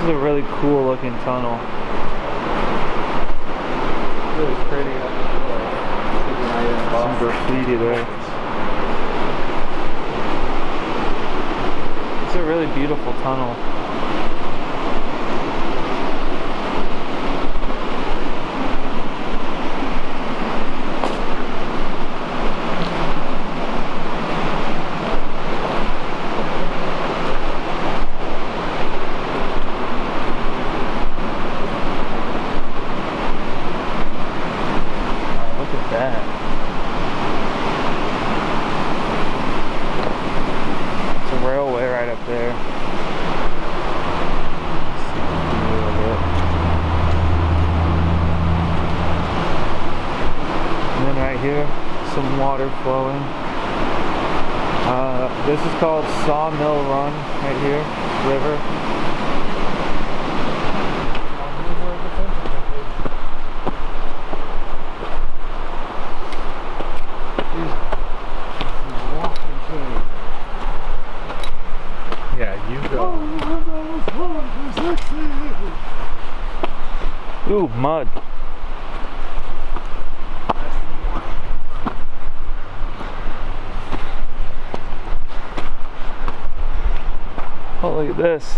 is a really cool looking tunnel. Really pretty. Some graffiti there. It's a really beautiful tunnel. Look at that. It's a railway right up there. And then right here, some water flowing. This is called Sawmill Run right here, river. Yeah, you go. Ooh, mud. Oh, look at this.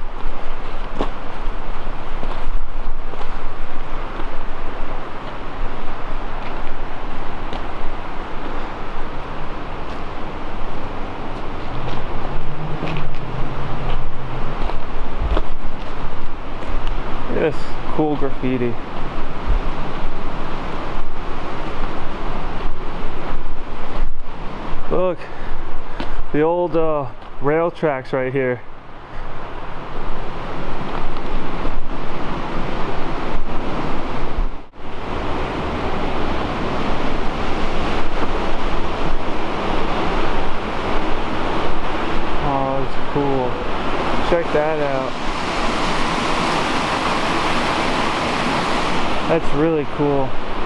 This cool graffiti. Look, the old rail tracks right here. Oh, it's cool. Check that out. That's really cool.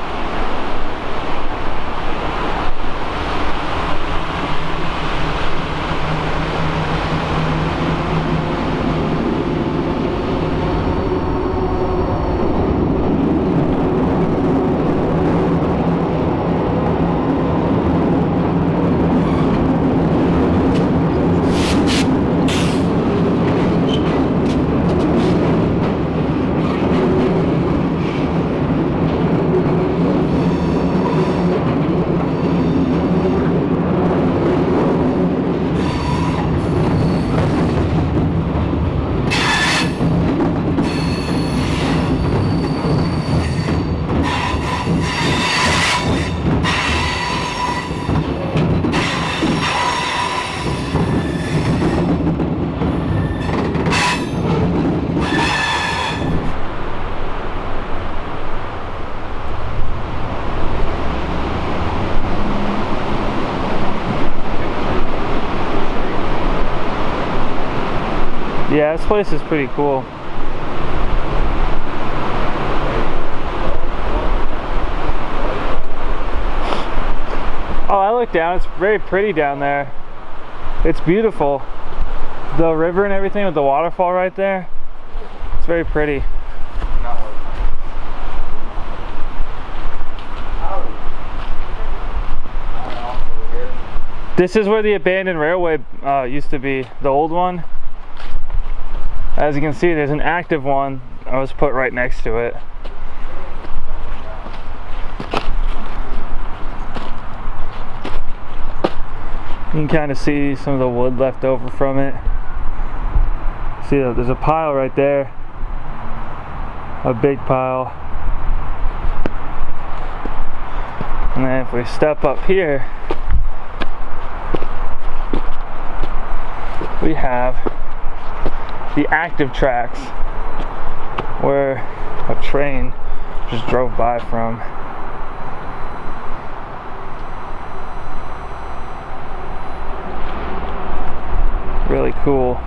Yeah, this place is pretty cool. Oh, I look down, it's very pretty down there. It's beautiful. The river and everything with the waterfall right there. It's very pretty. This is where the abandoned railway used to be, the old one. As you can see, there's an active one I was put right next to it. You can kind of see some of the wood left over from it. See, there's a pile right there, a big pile. And then if we step up here, we have the active tracks where a train just drove by from. Really cool.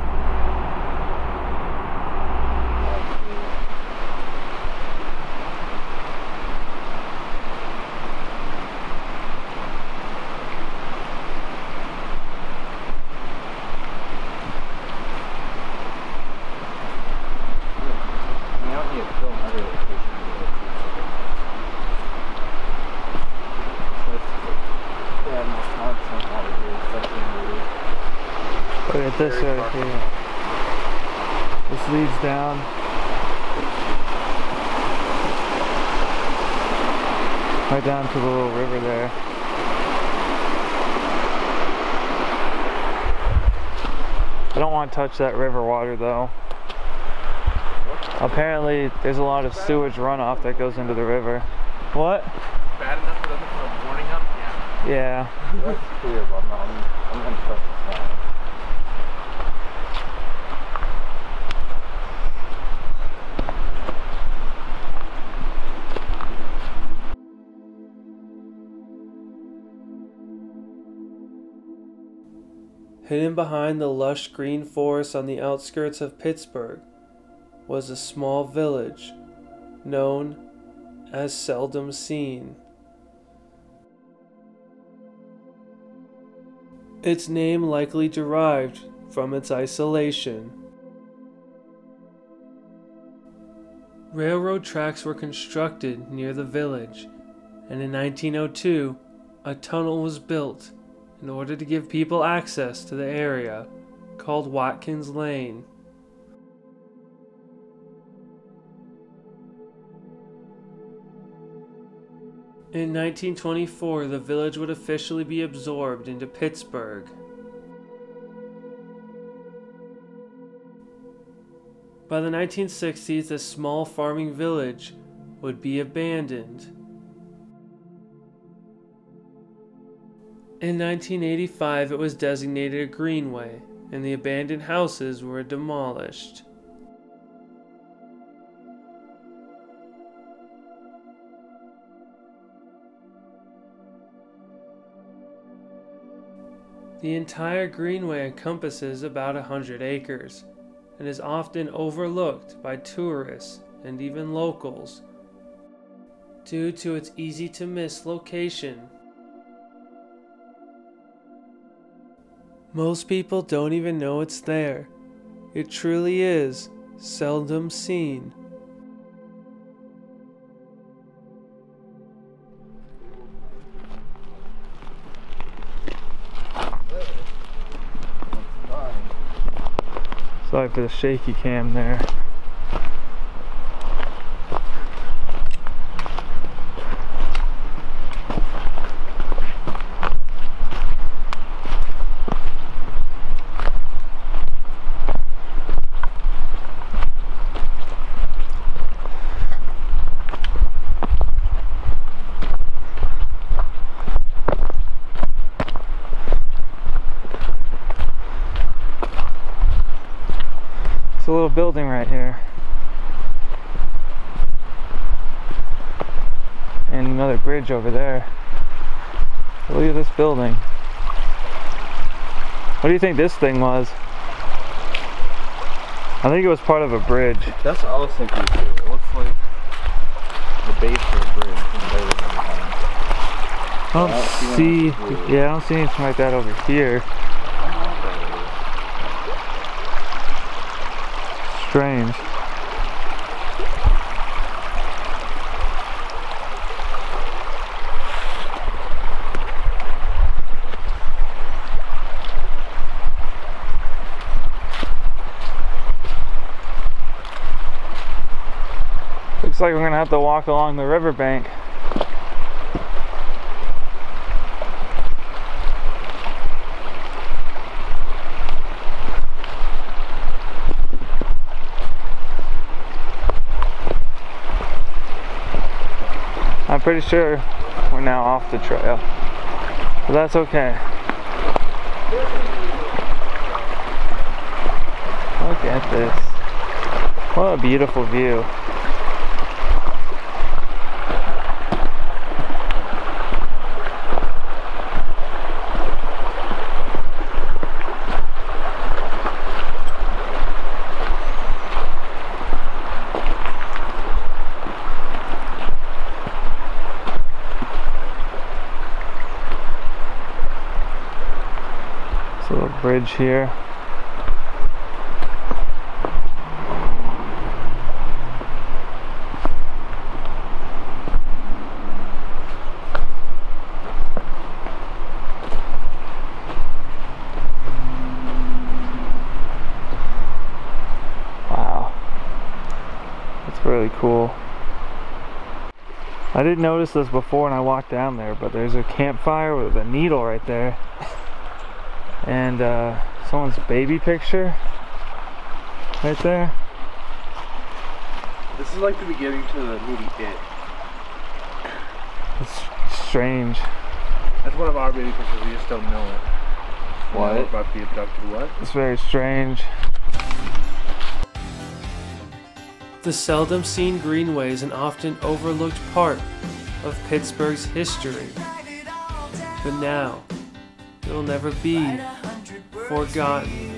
This right here. This leads down. Right down to the little river there. I don't want to touch that river water though. Apparently there's a lot of sewage runoff that goes into the river. What? Bad enough for them to put a warning up? Yeah. Yeah. That's clear, but I'm gonna trust the sign. Hidden behind the lush green forest on the outskirts of Pittsburgh was a small village known as Seldom Seen. Its name likely derived from its isolation. Railroad tracks were constructed near the village, and in 1902, a tunnel was built in order to give people access to the area, called Watkins Lane. In 1924, the village would officially be absorbed into Pittsburgh. By the 1960s, this small farming village would be abandoned. In 1985, it was designated a Greenway, and the abandoned houses were demolished. The entire Greenway encompasses about 100 acres, and is often overlooked by tourists and even locals due to its easy-to-miss location. Most people don't even know it's there. It truly is seldom seen. Sorry for the shaky cam there. A little building right here, and another bridge over there. Look at this building. What do you think this thing was? I think it was part of a bridge. That's what I was thinking too. It looks like the base of a bridge. I don't see, yeah, I don't see anything like that over here. Strange. Looks like we're gonna have to walk along the riverbank. I'm pretty sure we're now off the trail, but that's okay. Look at this. What a beautiful view. Little bridge here. It's really cool. I didn't notice this before when I walked down there, but there's a campfire with a needle right there. And someone's baby picture right there. This is like the beginning to the movie It. It's strange. That's one of our baby pictures, we just don't know it. What? We're about to be abducted, what? It's very strange. The seldom seen Greenway is an often overlooked part of Pittsburgh's history. But now, it will never be forgotten.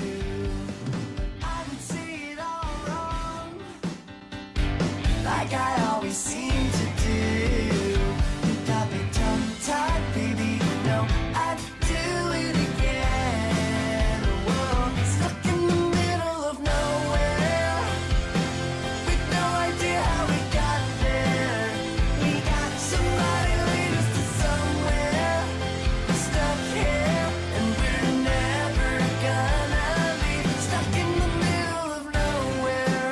Like I always seem to do. You got me tongue-tied, baby. No, I'd do it again. Whoa, stuck in the middle of nowhere, with no idea how we got there. We got somebody lead us to somewhere. We're stuck here, and we're never gonna leave. Stuck in the middle of nowhere.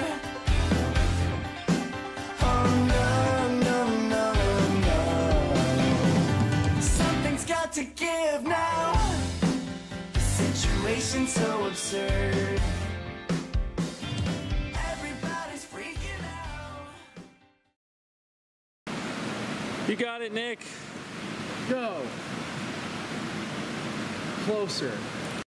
To give now, the situation's so absurd. Everybody's freaking out. You got it, Nick. Go! Closer.